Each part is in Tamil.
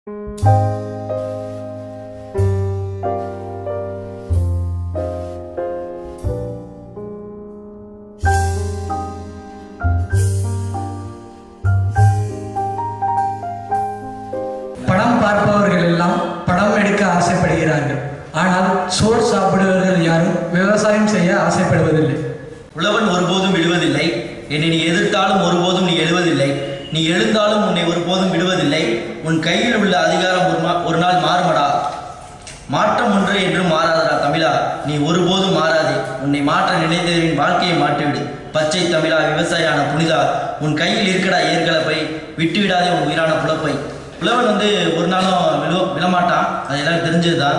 படம் பார்ப்பவர்கள் எல்லாம் படம் எடுக்க ஆசைப்படுகிறார்கள். ஆனால் சோறு சாப்பிடுவர்கள் யாரும் விவசாயம் செய்ய ஆசைப்படுவதில்லை. உழவன் ஒருபோதும் விடுவதில்லை. என்னை நீ எதிர்த்தாலும் ஒருபோதும் நீ எழுவதில்லை. நீ எழுந்தாலும் உன்னை ஒருபோதும் விடுவதில்லை. உன் கையில் உள்ள அதிகாரம் ஒரு நாள் மாறுமடா. மாற்றம் ஒன்று என்றும் மாறாதடா தமிழா. நீ ஒருபோதும் மாறாதே. உன்னை மாற்ற நினைத்தவரின் வாழ்க்கையை மாற்றிவிடு. பச்சை தமிழா, விவசாயான புனிதா, உன் கையில் இருக்கடா ஏற்கலப்பை. விட்டுவிடாதே உன் உயிரான புலப்பை. உழவன் ஒரு நாளும் விழமாட்டான், அது எல்லாரும் தெரிஞ்சதுதான்.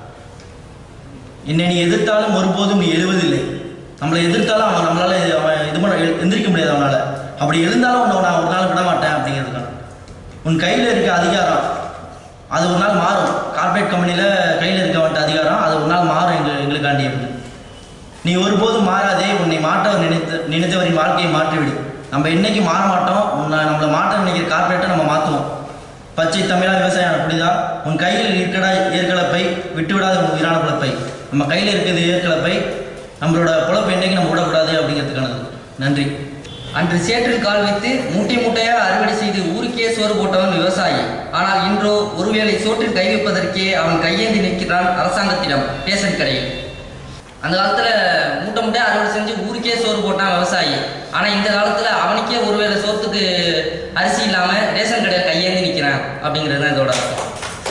என்னை நீ எதிர்த்தாலும் ஒருபோதும் நீ எழுவதில்லை. நம்மளை எதிர்த்தாலும் நம்மளால எந்திரிக்க முடியாது அவனால். அப்படி எழுந்தாலும் நான் ஒரு நாள் விட மாட்டேன் அப்படிங்கிறதுக்கான உன் கையில் இருக்க அதிகாரம் அது ஒரு நாள் மாறும். கார்பரேட் கம்பெனியில் கையில் இருக்க வேண்டிய அதிகாரம் அது ஒரு நாள் மாறும் எங்களுக்காண்டி. நீ ஒருபோதும் மாறாதே. உன்னை மாற்ற நினைத்தவரின் வாழ்க்கையை மாற்றிவிடு. நம்ம என்னைக்கு மாற மாட்டோம். நம்மளை மாற்ற நினைக்கிற கார்பரேட்டை நம்ம மாற்றுவோம். பச்சை தமிழா, விவசாயம் புரியுதா? உன் கையில் இருக்கடா ஏற்கலப்பை. விட்டுவிடாத உன் உயிரான புலப்பை. நம்ம கையில் இருக்கிறது ஏற்கலப்பை. நம்மளோட புலப்பை என்னைக்கு நம்ம விடக்கூடாது அப்படிங்கிறதுக்கானது. நன்றி. அன்று சேற்றில் கால் வைத்து மூட்டை மூட்டையாக அறுவடை செய்து ஊருக்கே சோறு போட்டவன் விவசாயி. ஆனால் இன்றோ ஒருவேளை சோற்றில் கை வைப்பதற்கே அவன் கையேந்தி நிற்கிறான் அரசாங்கத்திடம், ரேஷன் கடையில். அந்த காலத்தில் மூட்டை மூட்டையாக அறுவடை செஞ்சு ஊருக்கே சோறு போட்டான் விவசாயி. ஆனால் இந்த காலத்தில் அவனுக்கே ஒருவேளை சோத்துக்கு அரிசி இல்லாமல் ரேஷன் கடையில் கையேந்தி நிற்கிறான் அப்படிங்கிறது தான் இதோட அர்த்தம்.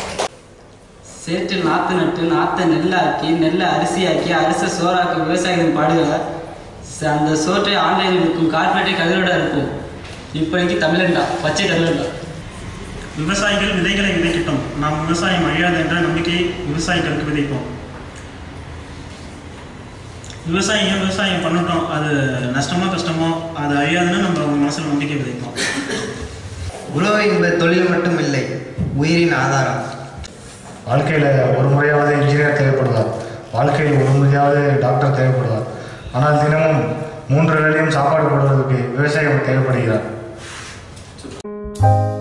சேற்றில் நாற்று நட்டு நாற்றை நெல்லாக்கி நெல்லை அரிசியாக்கி அரிசை சோறாக்கி விவசாயிகளின் பாடுகளை அந்த சோற்றை ஆன்லைனில் இருக்கும் கார்பரேட்டை கதிரோட இருக்கும். இப்போதைக்கு தமிழன்டா, பச்சை தமிழன்டா. விவசாயிகள் விதைகளை விதைக்கட்டும். நாம் விவசாயம் அழியாது என்ற நம்பிக்கையை விவசாயிகளுக்கு விதைப்போம். விவசாயம் பண்ணட்டும். அது நஷ்டமோ கஷ்டமோ அது அழியாதுன்னு நம்ம அவங்க மனசில் நம்பிக்கை விதைப்போம். உழவு என்பது தொழில் மட்டும் இல்லை, உயிரின் ஆதாரம். வாழ்க்கையில் ஒரு முறையாவது இன்ஜினியர் தேவைப்படுவார். வாழ்க்கையில் ஒரு முறையாவது டாக்டர் தேவைப்படுவார். ஆனால் தினமும் 3 வேளையும் சாப்பாடு போடுவதற்கு விவசாயம் தேவைப்படுகிறார்.